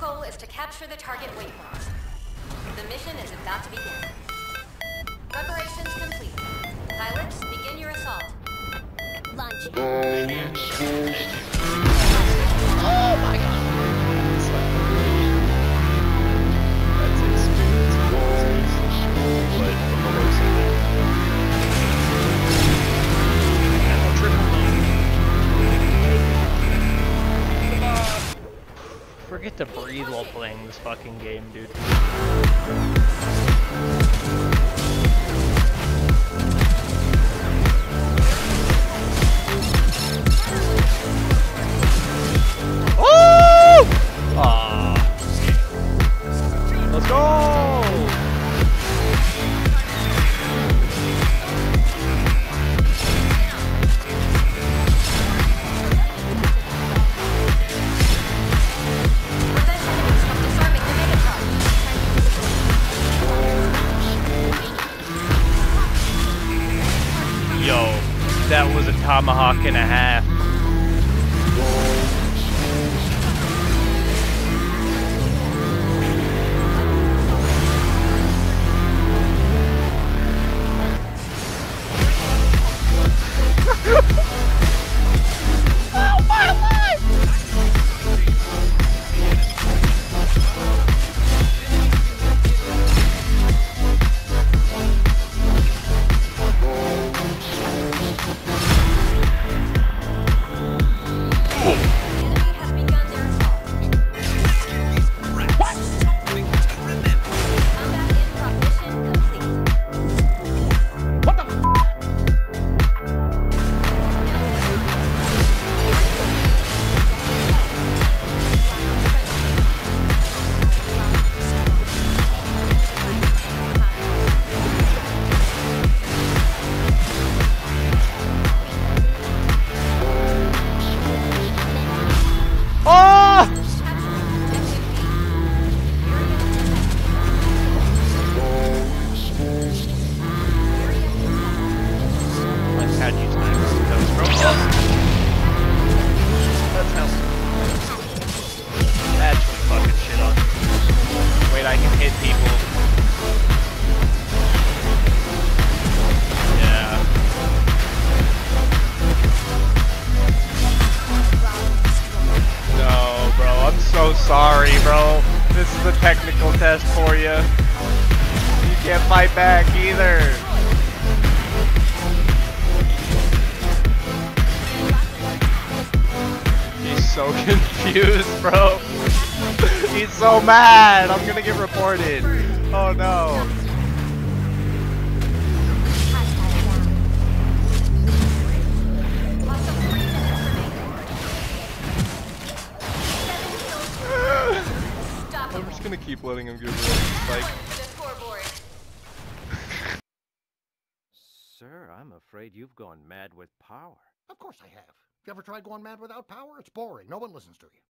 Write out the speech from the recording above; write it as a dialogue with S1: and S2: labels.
S1: goal is to capture the target waypoint. The mission is about to begin. Preparations complete. Pilots, begin your assault. Launching.
S2: Oh my god! That's experience. But from the looks of it.
S3: Forget to breathe while playing this fucking game, dude. Oh! Aww. Let's go! Yo, that was a tomahawk and a half. Oh my life! I can hit people. Yeah. No, bro, I'm so sorry, bro. This is a technical test for you. You can't fight back either. He's so confused, bro. He's so mad! I'm gonna get reported! Oh no! I'm just gonna keep letting him get rid of like.
S4: Sir, I'm afraid you've gone mad with power.
S5: Of course I have. You ever tried going mad without power? It's boring. No one listens to you.